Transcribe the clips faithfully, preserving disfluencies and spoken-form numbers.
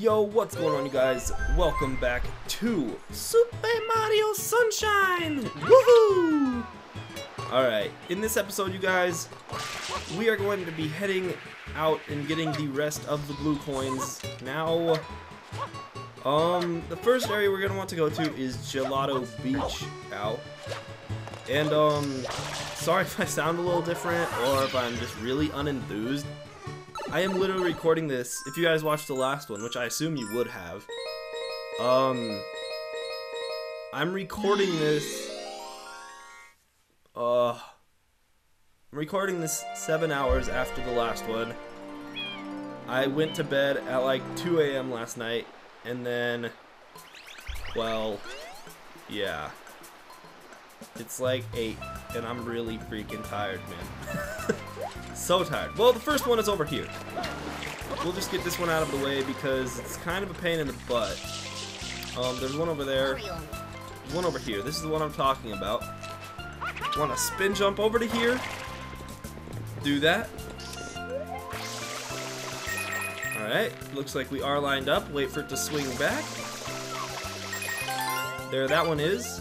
Yo, what's going on, you guys? Welcome back to Super Mario Sunshine! Woohoo! Alright, in this episode, you guys, we are going to be heading out and getting the rest of the blue coins. Now, um, the first area we're going to want to go to is Gelato Beach. Ow. And, um, sorry if I sound a little different or if I'm just really unenthused. I am literally recording this, if you guys watched the last one, which I assume you would have. Um, I'm recording this, uh, I'm recording this seven hours after the last one. I went to bed at like two A M last night, and then, well, yeah. It's like eight, and I'm really freaking tired, man. So tired. Well, the first one is over here. We'll just get this one out of the way because it's kind of a pain in the butt. Um, there's one over there. There's one over here. This is the one I'm talking about. Want to spin jump over to here? Do that. Alright, looks like we are lined up. Wait for it to swing back. There, that one is.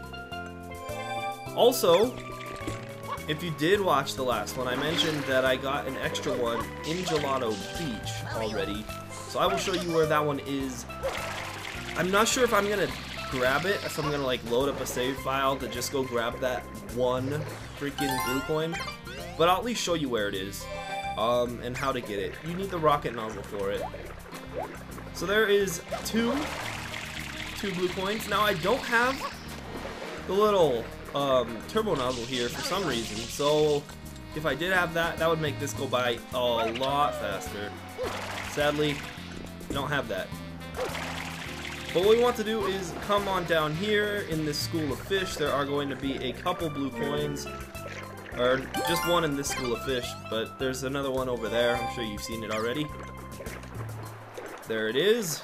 Also, if you did watch the last one, I mentioned that I got an extra one in Gelato Beach already. So I will show you where that one is. I'm not sure if I'm going to grab it, if I'm going to like load up a save file to just go grab that one freaking blue coin. But I'll at least show you where it is um, and how to get it. You need the rocket nozzle for it. So there is two, two blue coins. Now I don't have the little Um, turbo nozzle here for some reason, so if I did have that, that would make this go by a lot faster. Sadly, we don't have that. But what we want to do is come on down here in this school of fish. There are going to be a couple blue coins, or just one in this school of fish, but there's another one over there. I'm sure you've seen it already. There it is.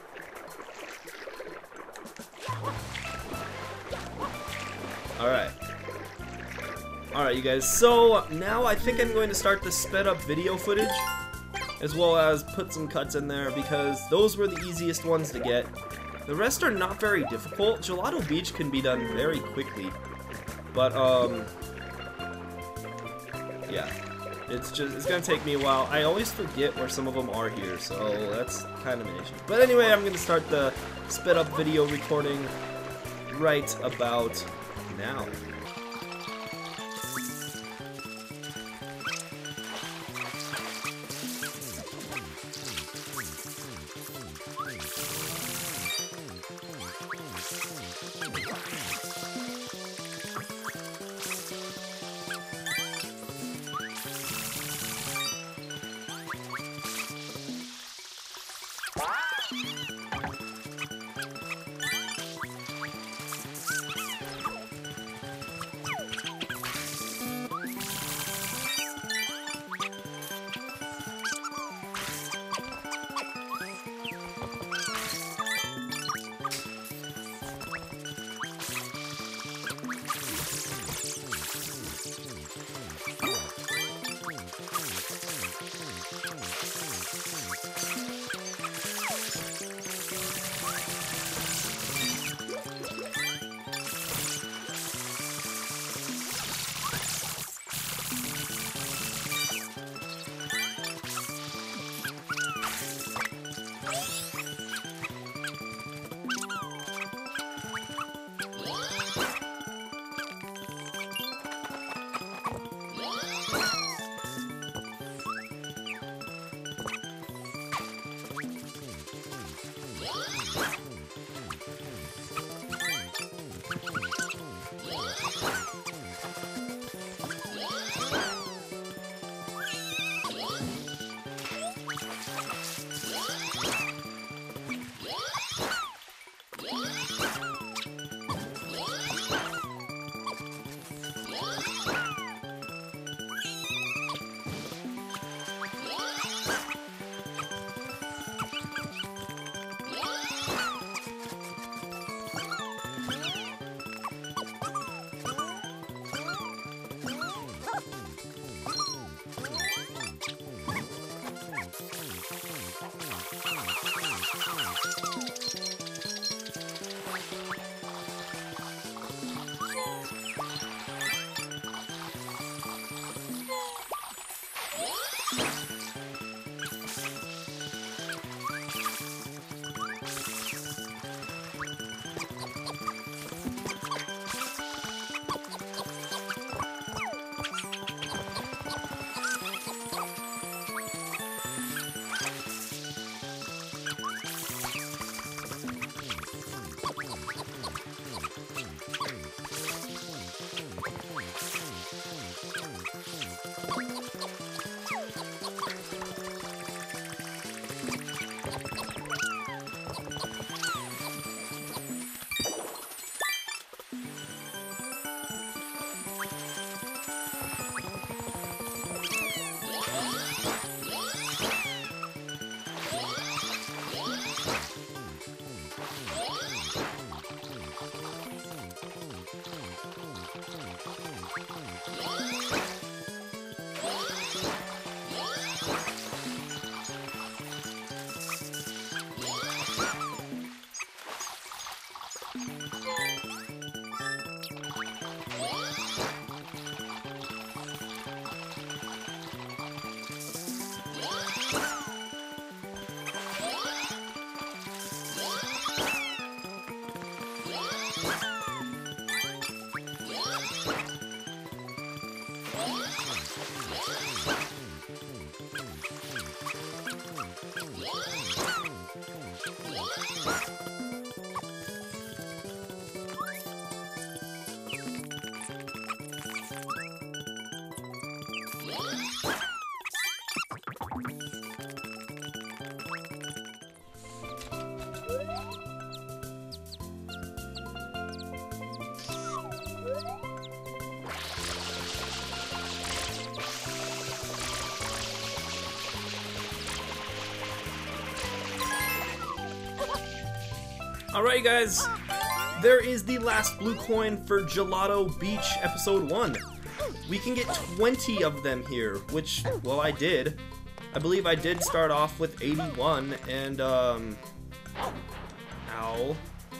Alright. Alright, you guys. So, now I think I'm going to start the sped up video footage, as well as put some cuts in there, because those were the easiest ones to get. The rest are not very difficult. Gelato Beach can be done very quickly. But, um... yeah. It's just, it's gonna take me a while. I always forget where some of them are here, so that's kind of an issue. But anyway, I'm gonna start the sped up video recording right about now. Alright guys, there is the last blue coin for Gelato Beach Episode one. We can get twenty of them here, which, well, I did. I believe I did start off with eighty-one, and, um... ow.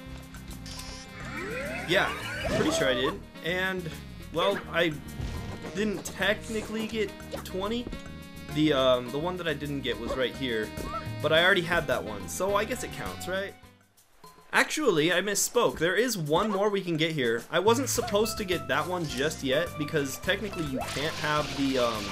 Yeah, pretty sure I did. And, well, I didn't technically get twenty. The, um, the one that I didn't get was right here. But I already had that one, so I guess it counts, right? Actually, I misspoke. There is one more we can get here. I wasn't supposed to get that one just yet, because technically you can't have the, um...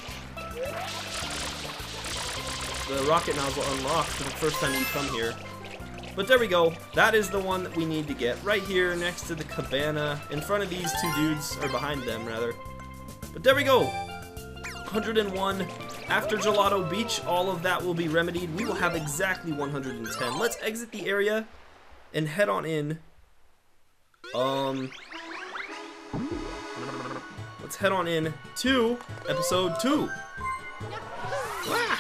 the rocket nozzle unlocked for the first time you come here. But there we go. That is the one that we need to get. Right here, next to the cabana, in front of these two dudes, or behind them, rather. But there we go! one hundred and one. After Gelato Beach, all of that will be remedied. We will have exactly one hundred and ten. Let's exit the area and head on in. Um, let's head on in to episode two. Ah!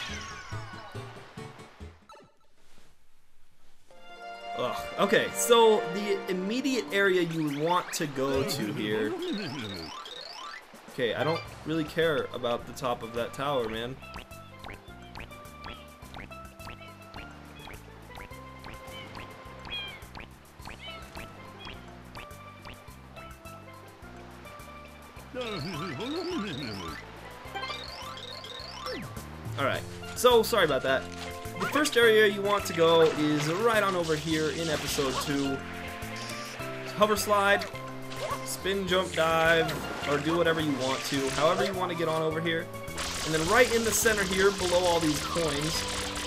Ugh. Okay, so the immediate area you want to go to here. Okay, I don't really care about the top of that tower, man. Alright, so sorry about that. The first area you want to go is right on over here in episode two. Hover slide, spin, jump, dive, or do whatever you want to, however you want to get on over here. And then right in the center here, below all these coins,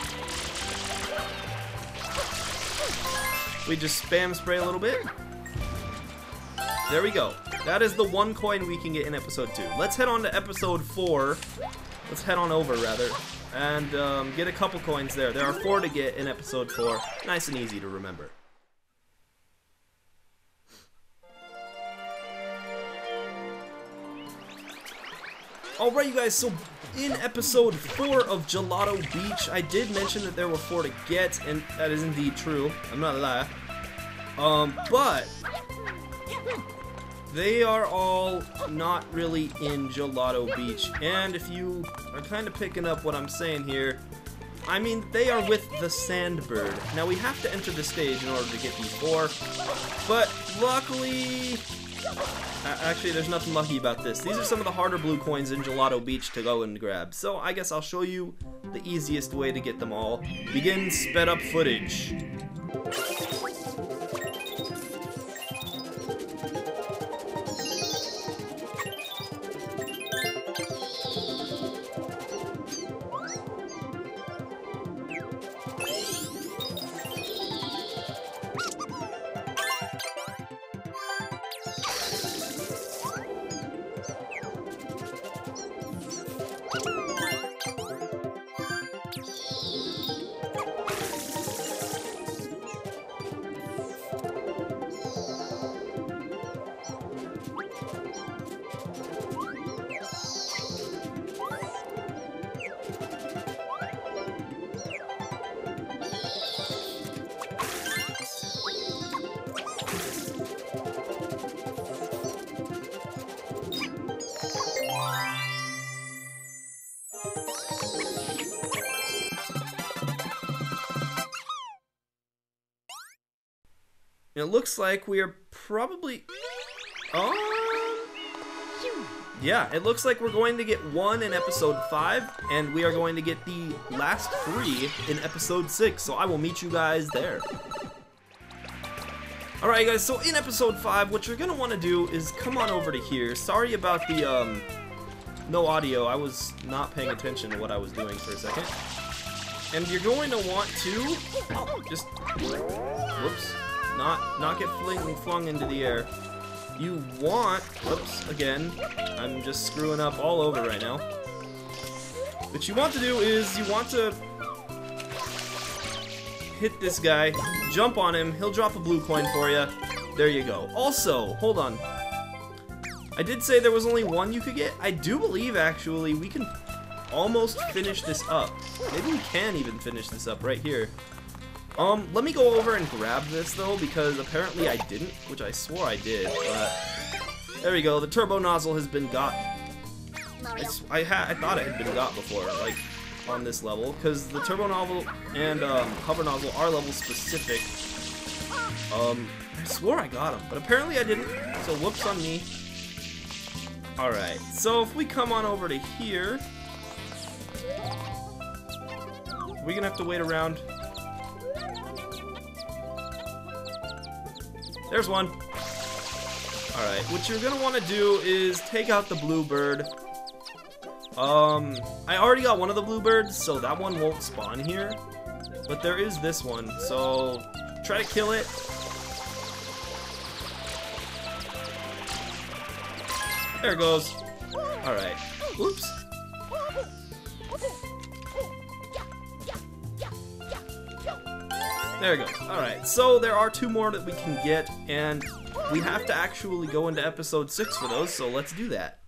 we just spam spray a little bit. There we go. That is the one coin we can get in episode two. Let's head on to episode four. Let's head on over, rather, and um, get a couple coins there. There are four to get in episode four. Nice and easy to remember. Alright, you guys, so in episode four of Gelato Beach, I did mention that there were four to get, and that is indeed true. I'm not lying. Um, but they are all not really in Gelato Beach, and if you are kind of picking up what I'm saying here, I mean, they are with the Sandbird. Now, we have to enter the stage in order to get these four, but luckily, Actually, there's nothing lucky about this. These are some of the harder blue coins in Gelato Beach to go and grab. So I guess I'll show you the easiest way to get them all. Begin sped up footage. It looks like we are probably... Oh... Yeah, it looks like we're going to get one in episode five, and we are going to get the last three in episode six, so I will meet you guys there. Alright guys, so in episode five, what you're going to want to do is come on over to here. Sorry about the, um, no audio. I was not paying attention to what I was doing for a second. And you're going to want to just... Whoops. Not, not get fling, flung into the air. You want, whoops, again, I'm just screwing up all over right now. What you want to do is you want to hit this guy, jump on him, he'll drop a blue coin for you. There you go. Also, hold on. I did say there was only one you could get. I do believe, actually, we can almost finish this up. Maybe we can even finish this up right here. Um, let me go over and grab this, though, because apparently I didn't, which I swore I did, but... There we go, the turbo nozzle has been got. I, I, ha I thought it had been got before, like, on this level, because the turbo nozzle and, um, hover nozzle are level specific. Um, I swore I got them, but apparently I didn't, so whoops on me. Alright, so if we come on over to here... We're gonna have to wait around... There's one. Alright, what you're gonna want to do is take out the blue bird. Um, I already got one of the blue birds, so that one won't spawn here. But there is this one, so try to kill it. There it goes. Alright. Oops. There it goes. Alright, so there are two more that we can get, and we have to actually go into episode six for those, so let's do that.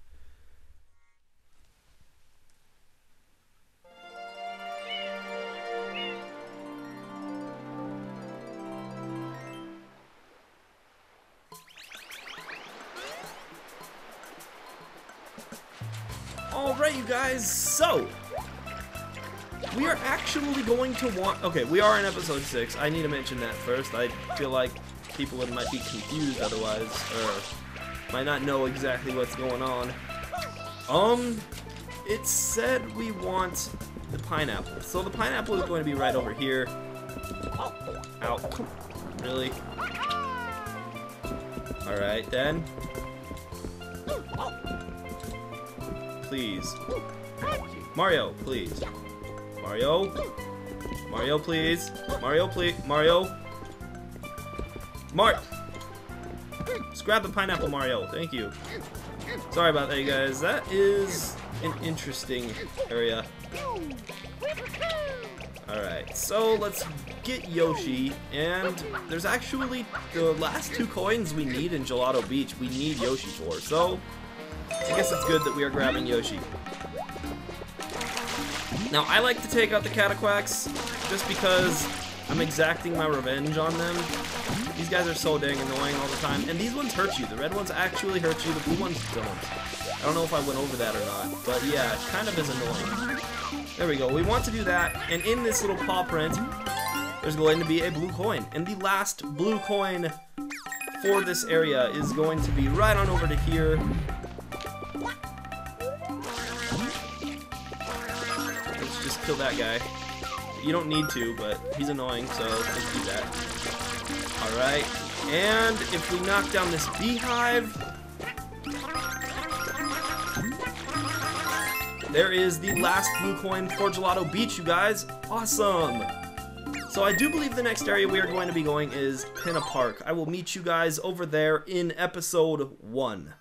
Alright, you guys, so... we are actually going to want... Okay, we are in episode six. I need to mention that first. I feel like people might be confused otherwise, or might not know exactly what's going on. Um, it said we want the pineapple. So the pineapple is going to be right over here. Ow. Really? Alright, then. Please. Mario, please. Mario? Mario, please. Mario, please. Mario? Mar- Just grab the pineapple, Mario. Thank you. Sorry about that, you guys. That is an interesting area. Alright, so let's get Yoshi, and there's actually the last two coins we need in Gelato Beach, we need Yoshi for, so I guess it's good that we are grabbing Yoshi. Now, I like to take out the Cataquacks just because I'm exacting my revenge on them. These guys are so dang annoying all the time, and these ones hurt you. The red ones actually hurt you, the blue ones don't. I don't know if I went over that or not, but yeah, it kind of is annoying. There we go, we want to do that, and in this little paw print, there's going to be a blue coin. And the last blue coin for this area is going to be right on over to here. Let's just kill that guy. You don't need to, but he's annoying, so let's do that. Alright, and if we knock down this beehive, there is the last blue coin for Gelato Beach, you guys. Awesome! So I do believe the next area we are going to be going is Pinna Park. I will meet you guys over there in episode one.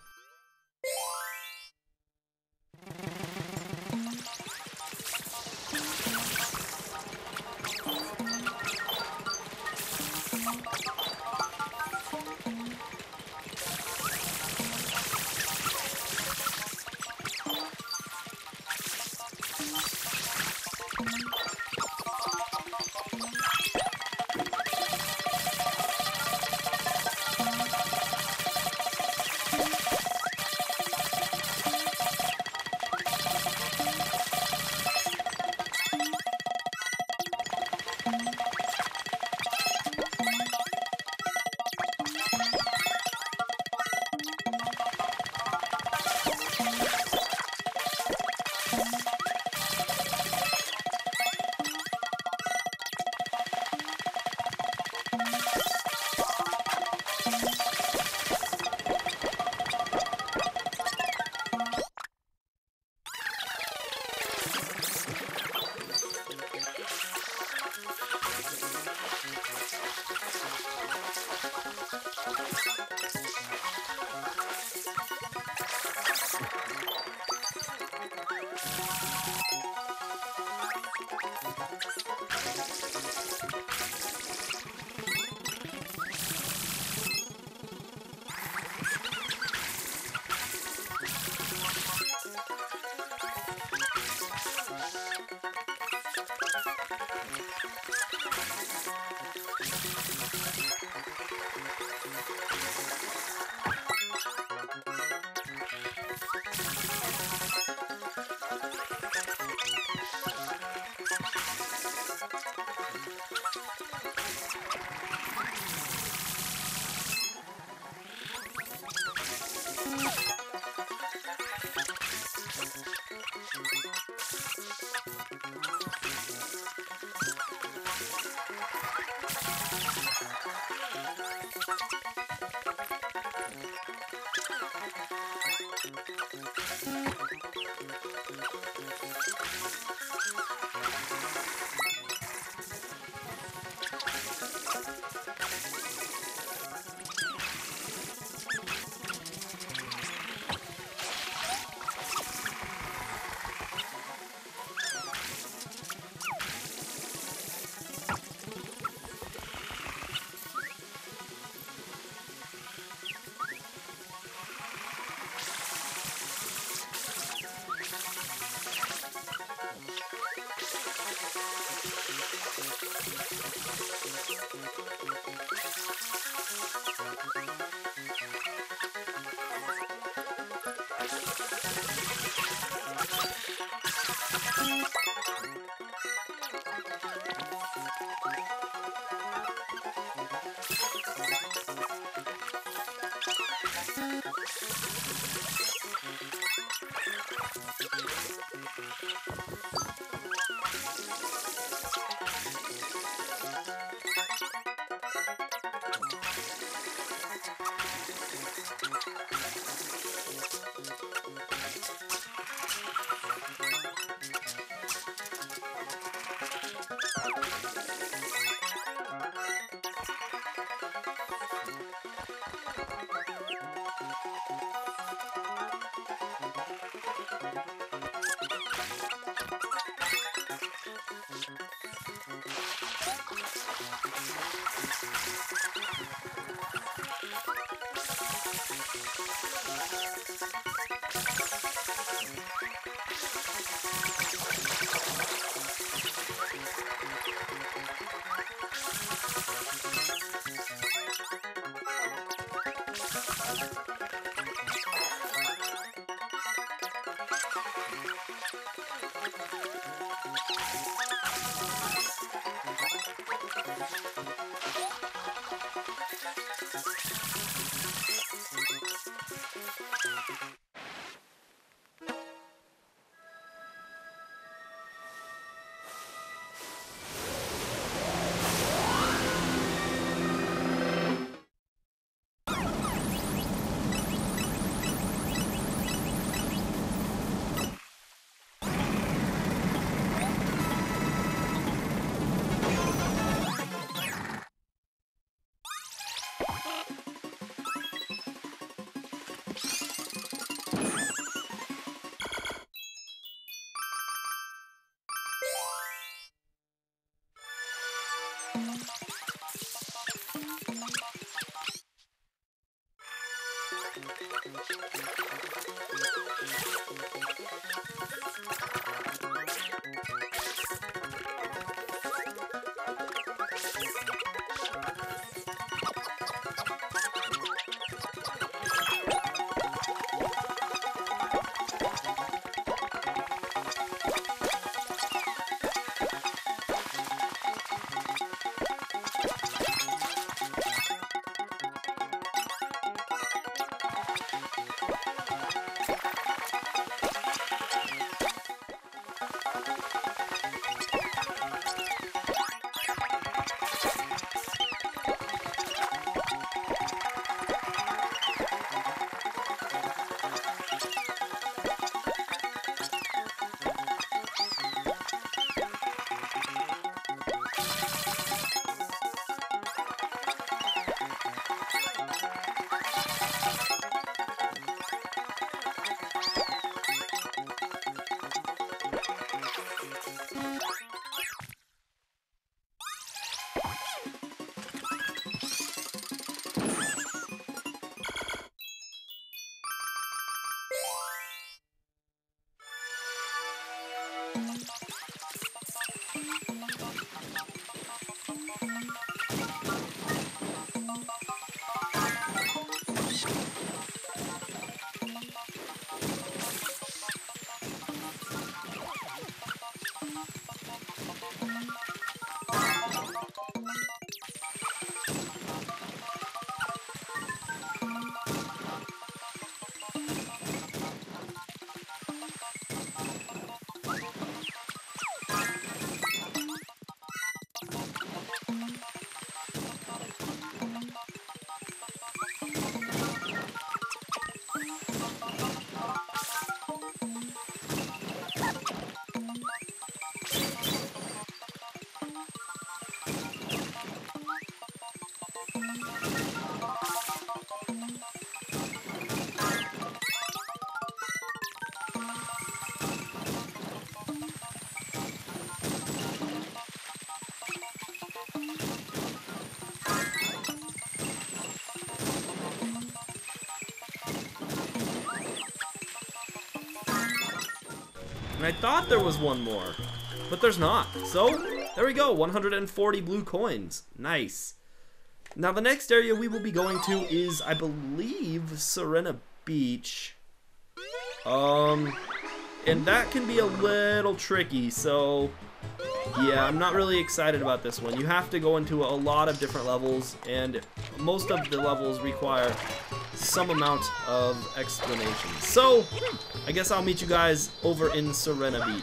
And I thought there was one more, but there's not. So, there we go, one hundred forty blue coins. Nice. Now the next area we will be going to is, I believe, Serena Beach. Um, and that can be a little tricky, so yeah, I'm not really excited about this one. You have to go into a lot of different levels, and most of the levels require some amount of explanation. So, I guess I'll meet you guys over in Serena Beach.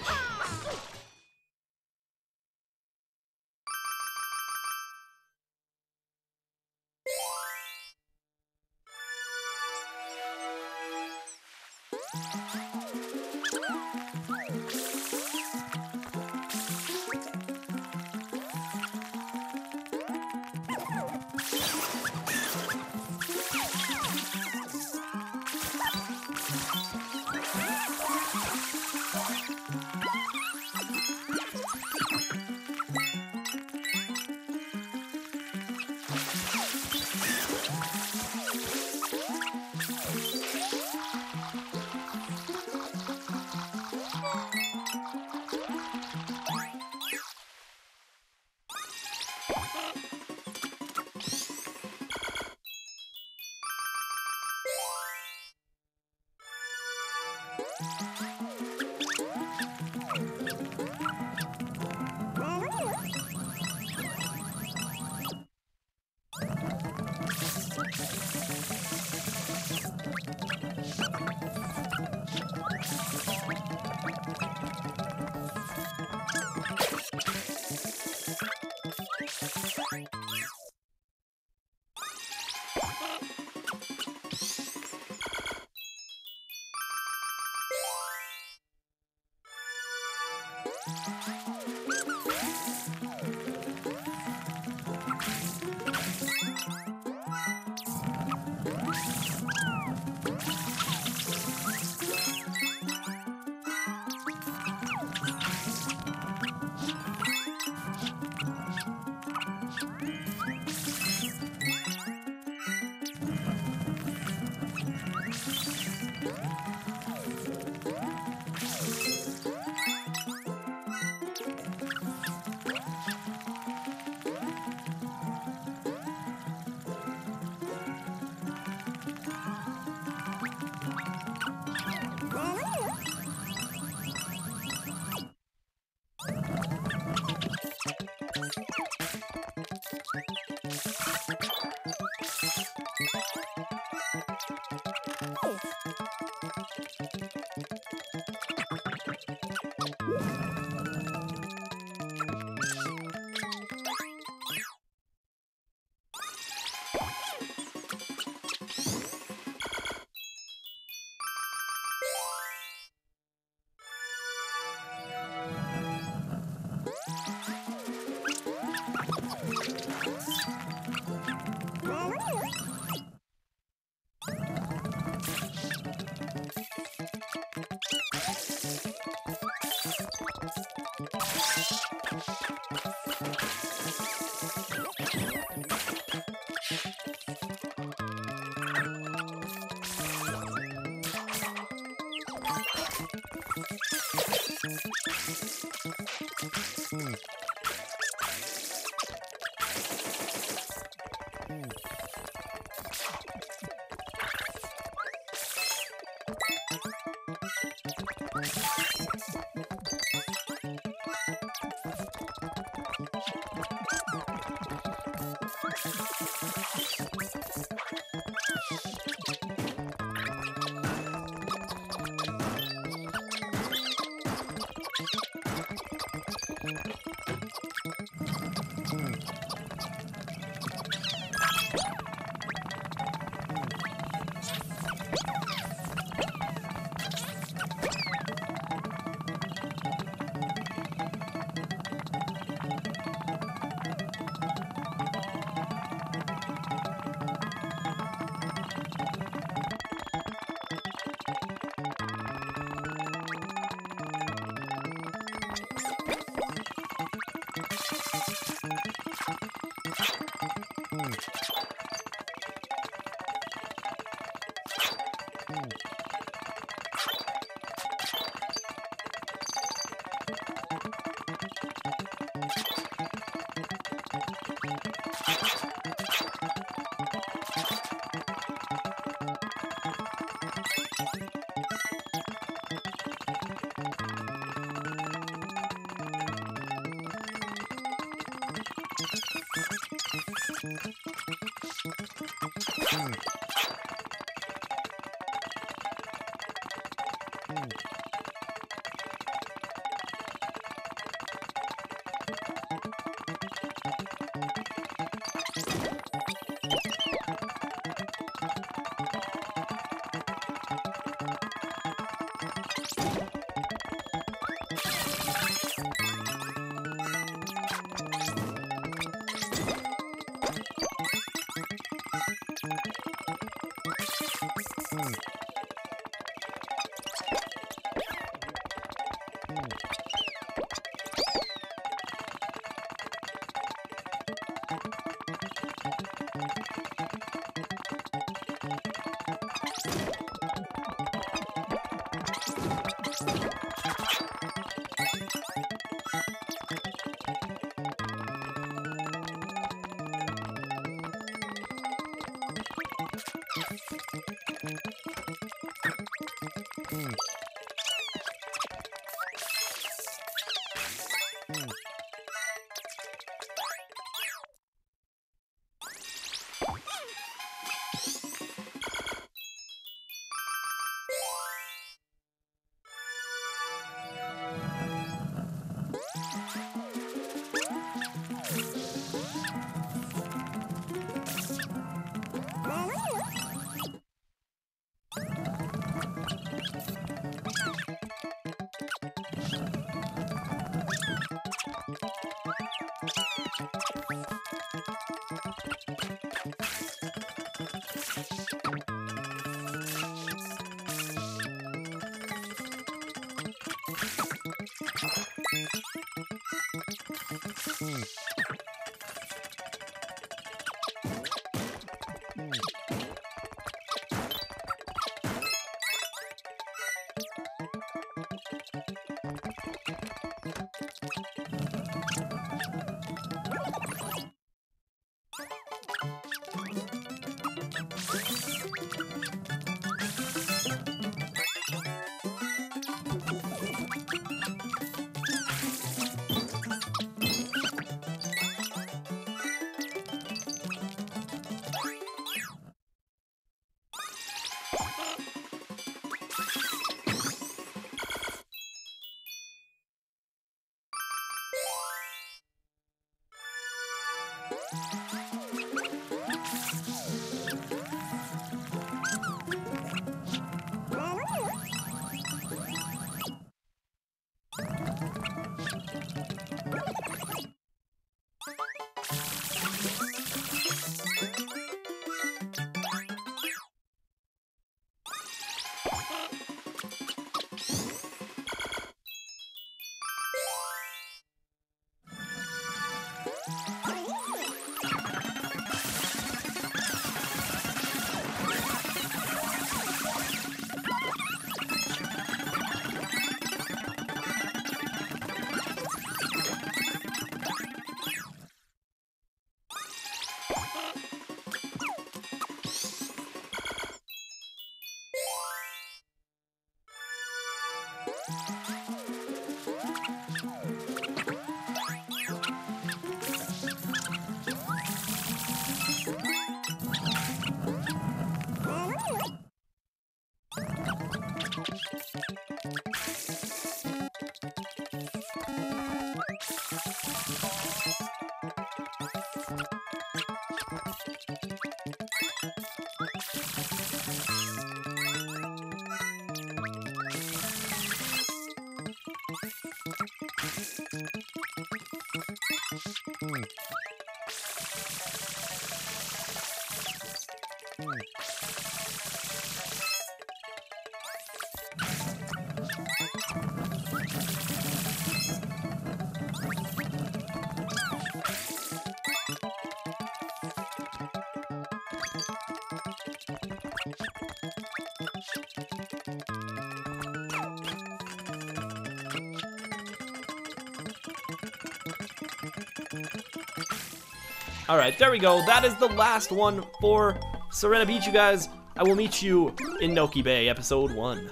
Alright, there we go. That is the last one for Serena Beach, you guys. I will meet you in Noki Bay, episode one.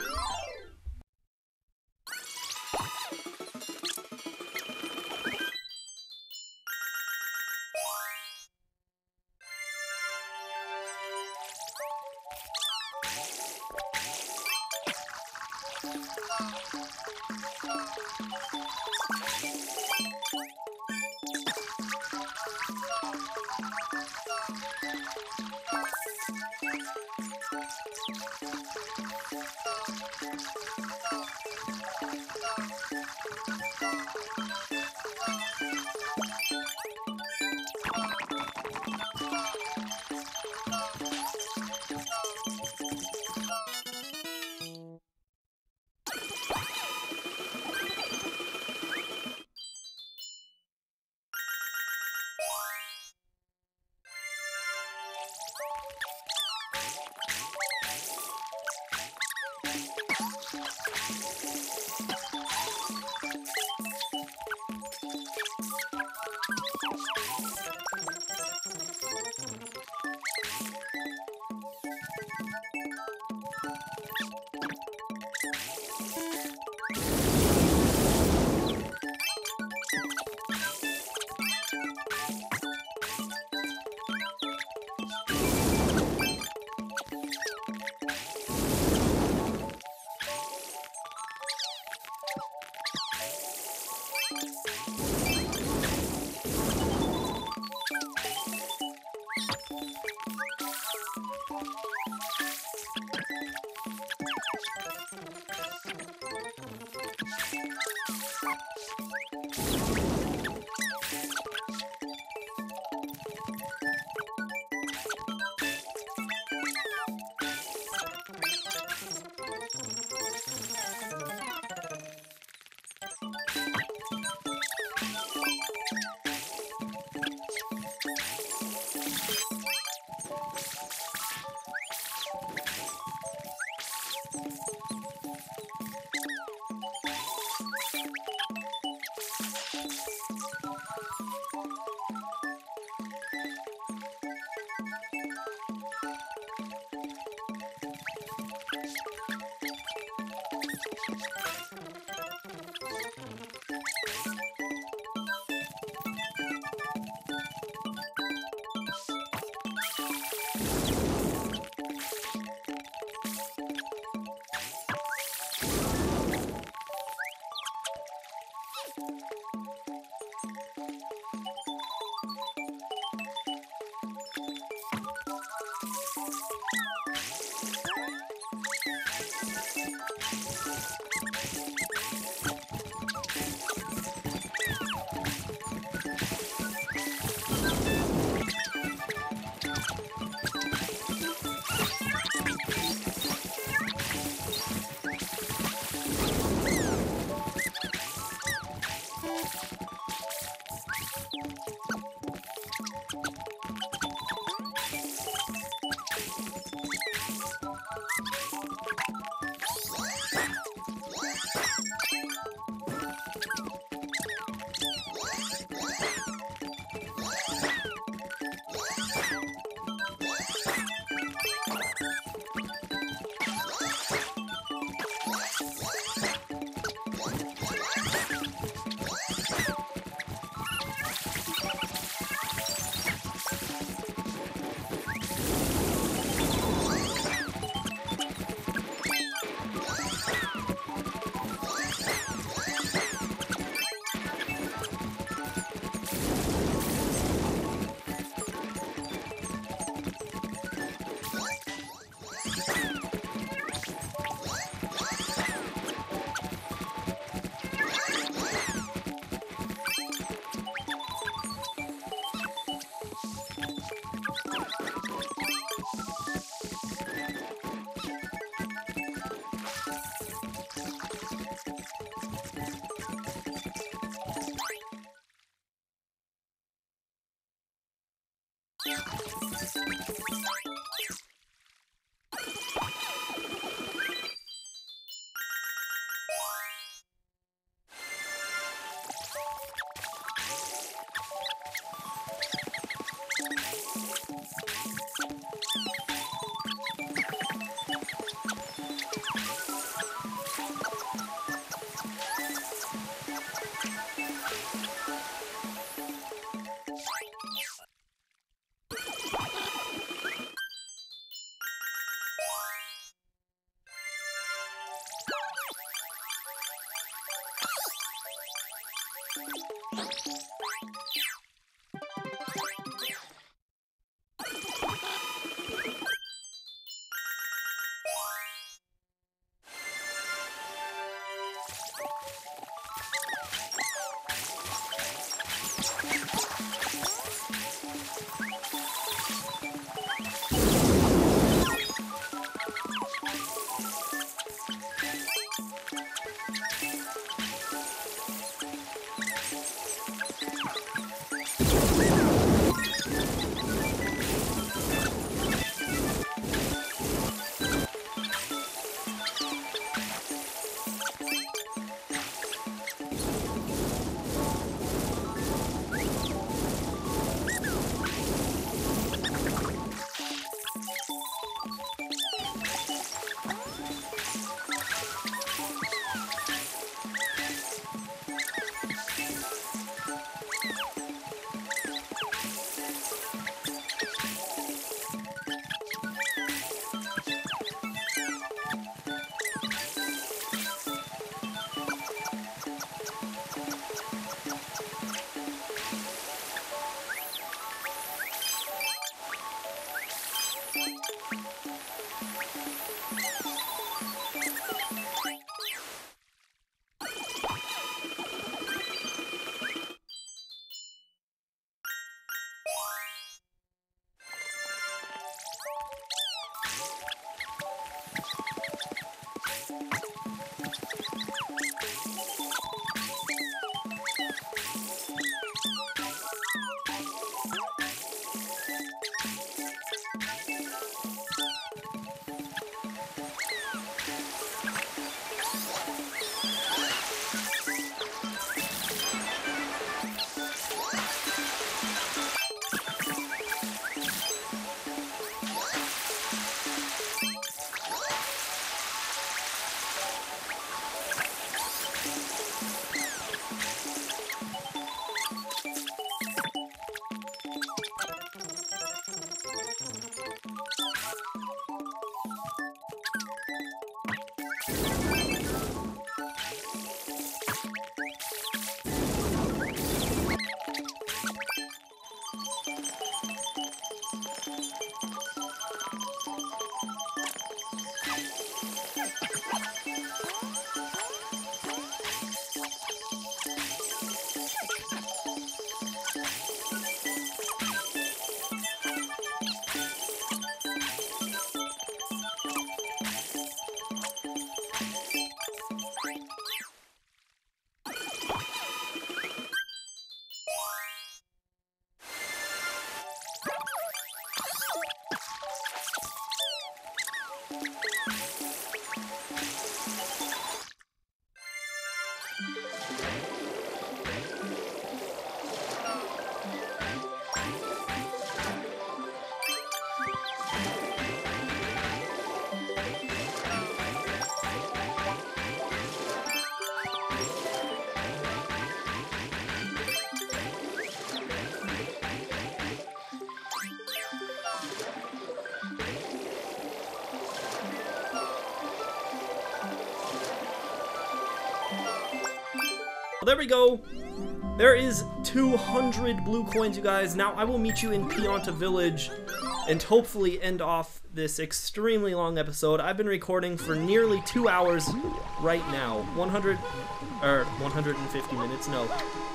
Well, there we go. There is two hundred blue coins, you guys. Now I will meet you in Pianta Village and hopefully end off this extremely long episode. I've been recording for nearly two hours right now. one hundred, or one hundred fifty minutes, no.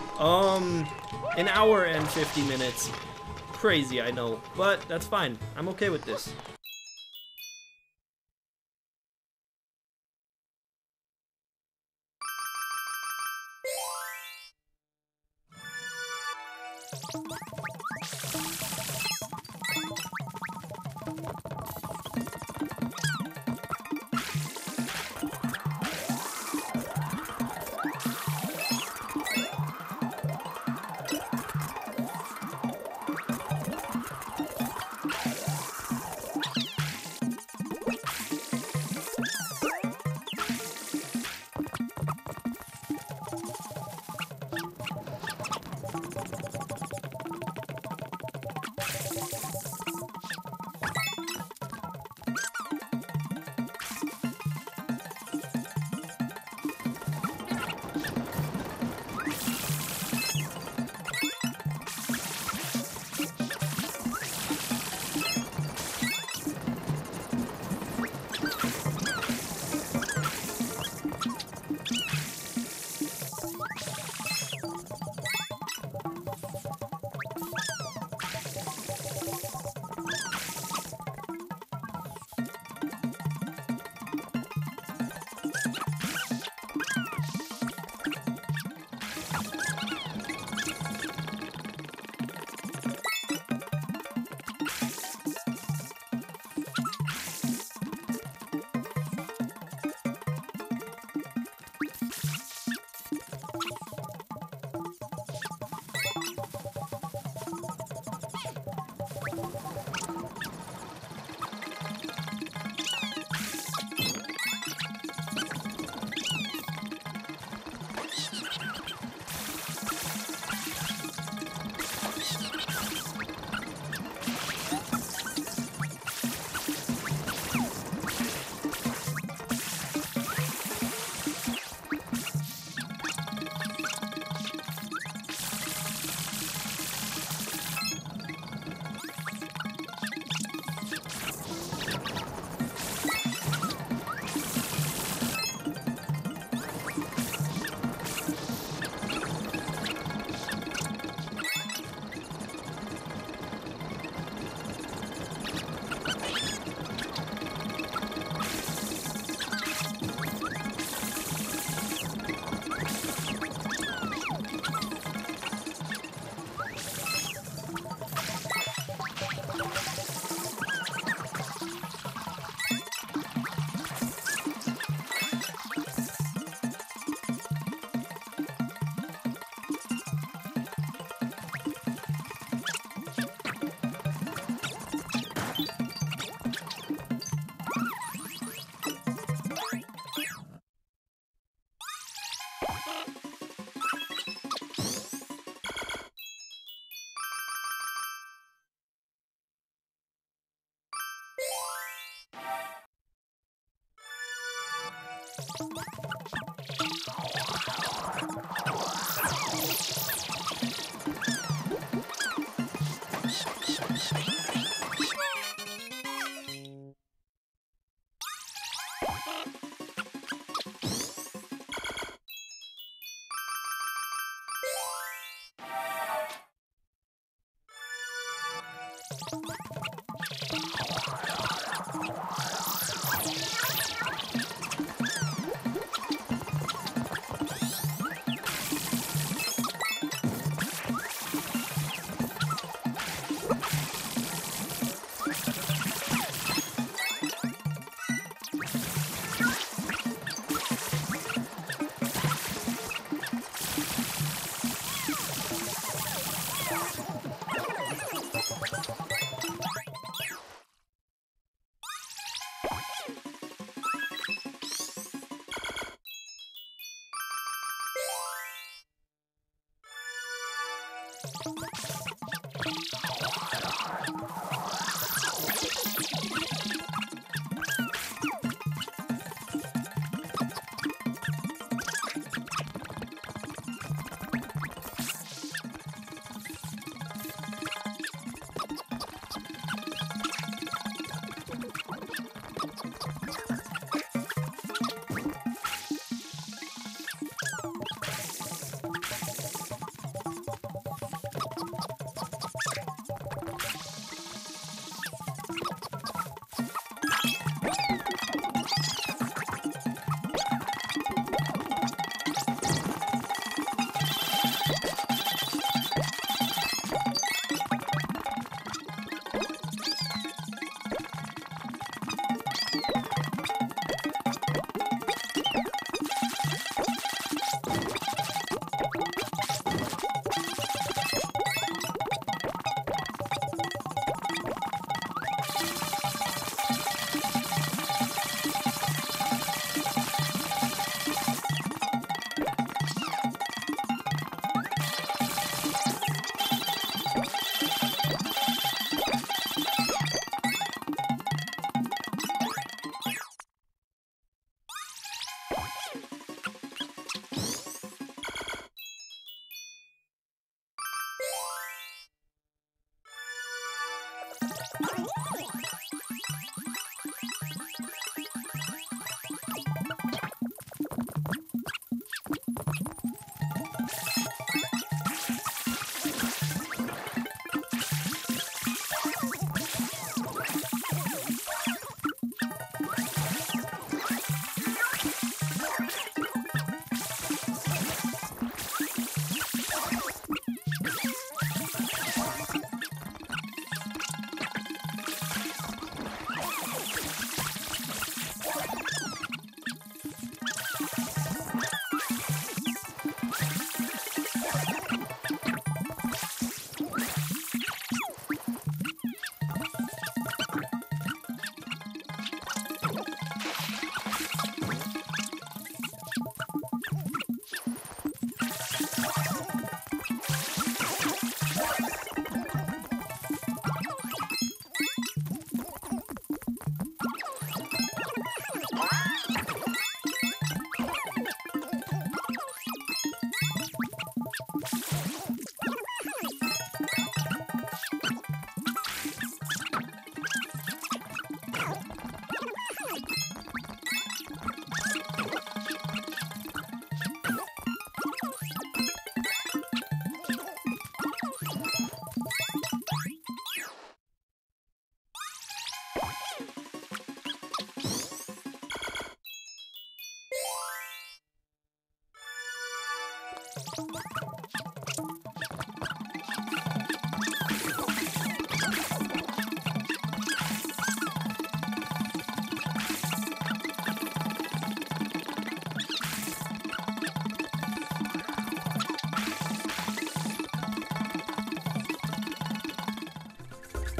Um, an hour and fifty minutes. Crazy, I know, but that's fine. I'm okay with this.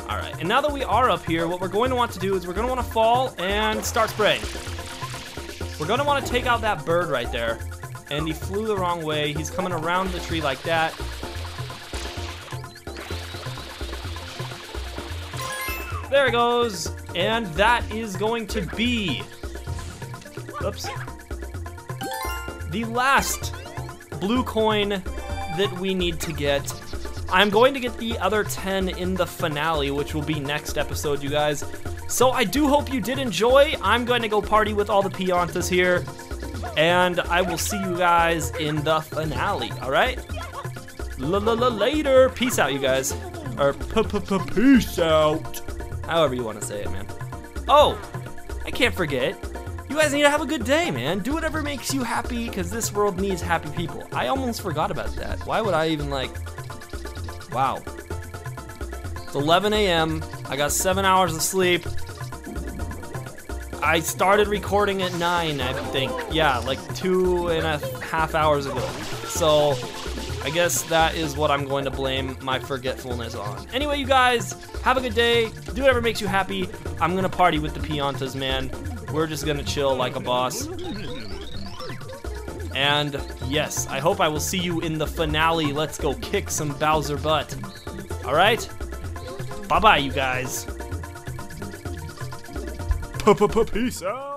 Alright, and now that we are up here, what we're going to want to do is we're going to want to fall and start spraying. We're going to want to take out that bird right there. And he flew the wrong way. He's coming around the tree like that. There it goes. And that is going to be... Oops. The last blue coin that we need to get. I'm going to get the other ten in the finale, which will be next episode, you guys. So I do hope you did enjoy. I'm going to go party with all the Piantas here. And I will see you guys in the finale, all right? Later. Peace out, you guys. Or peace out. However you want to say it, man. Oh, I can't forget. You guys need to have a good day, man. Do whatever makes you happy, because this world needs happy people. I almost forgot about that. Why would I even, like... Wow. It's eleven A M I got seven hours of sleep. I started recording at nine, I think. Yeah, like two and a half hours ago. So, I guess that is what I'm going to blame my forgetfulness on. Anyway, you guys, have a good day. Do whatever makes you happy. I'm gonna party with the Piantas, man. We're just gonna chill like a boss. And yes, I hope I will see you in the finale. Let's go kick some Bowser butt. All right? Bye-bye, you guys. Peace out.